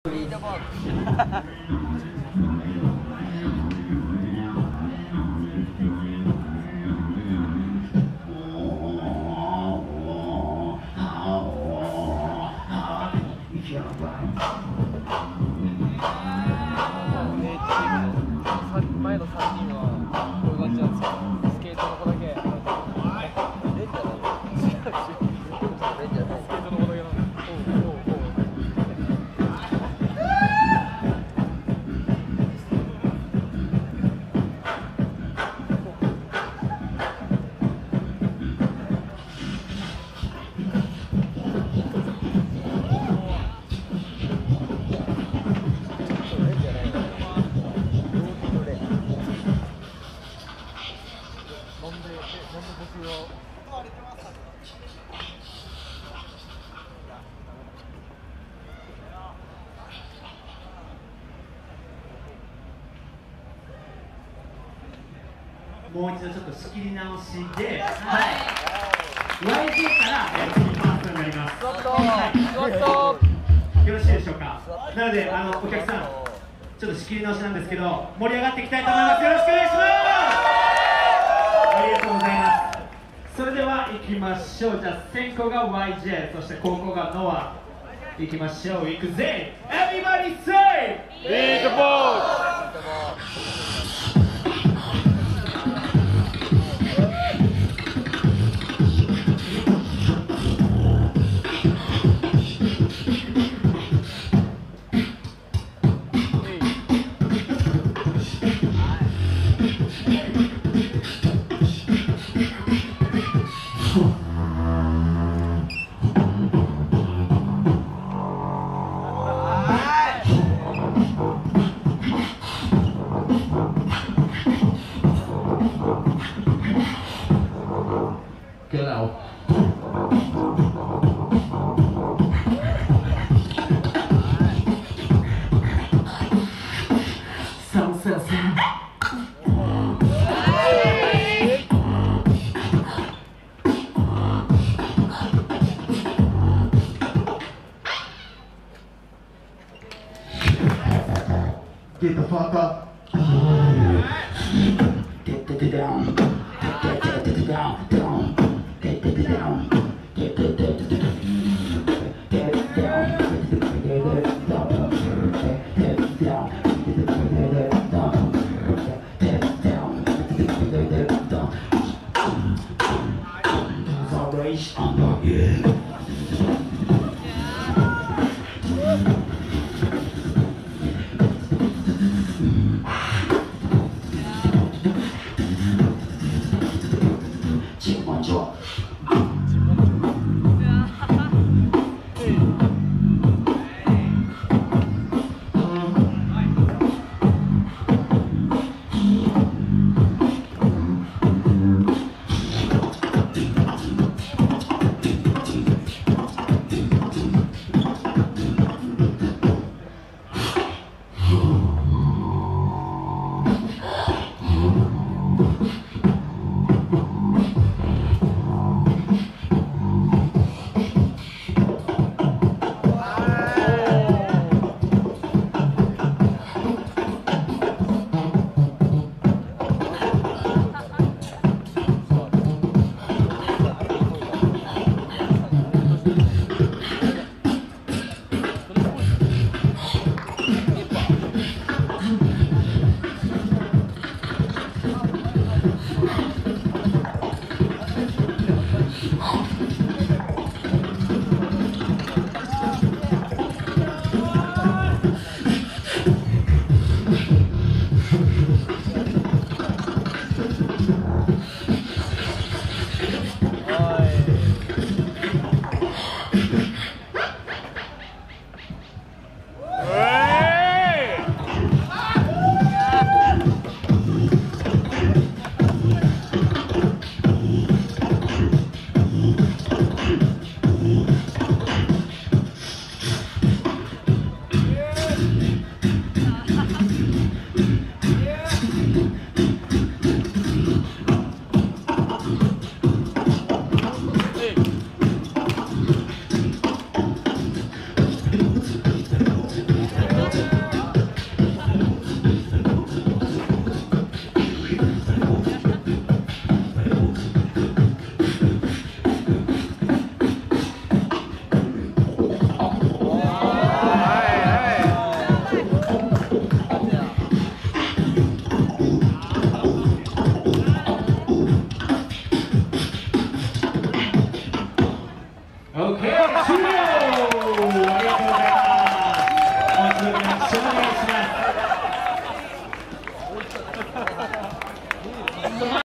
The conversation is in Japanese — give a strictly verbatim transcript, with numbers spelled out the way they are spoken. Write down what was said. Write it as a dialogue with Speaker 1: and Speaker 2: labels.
Speaker 1: 前のさんにんはこういう感じなんですよ。スケートの子だけ。レンじゃない。違う違う。レンじゃない。スケートの子だけなんだ。おうおうおう。
Speaker 2: もう一度ちょっと仕切り直しで、はい、ワイジェー からやっていきますになります。はい、よろしいでしょうか。なのであのお客さん、ちょっと仕切り直しなんですけど盛り上がっていきたいと思います。よろしくお願いします。ありがとうございます。それでは行きましょう。じゃあ先攻が ワイジェー、そして後攻がノア。行きましょう。行くぜ。Everybody say Beat the ball。Genau. Sound, sound, sound. Get the fuck up. Get it down. Get it down. Down. Get it down, get it down, get it down, get it down, get it down, get it down, get it down. Salvation, yeah. Check my jaw.